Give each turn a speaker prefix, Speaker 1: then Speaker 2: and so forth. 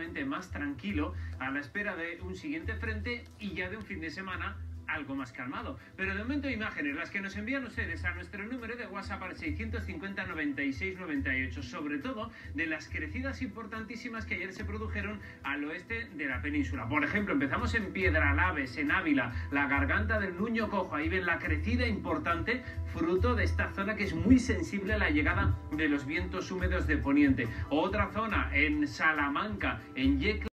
Speaker 1: ligeramente más tranquilo a la espera de un siguiente frente y ya de un fin de semana algo más calmado. Pero de momento imágenes, las que nos envían ustedes a nuestro número de WhatsApp al 650 96 98, sobre todo de las crecidas importantísimas que ayer se produjeron al oeste de la península. Por ejemplo, empezamos en Piedralaves, en Ávila, la garganta del Nuño Cojo, ahí ven la crecida importante, fruto de esta zona que es muy sensible a la llegada de los vientos húmedos de poniente. Otra zona en Salamanca, en Yecla,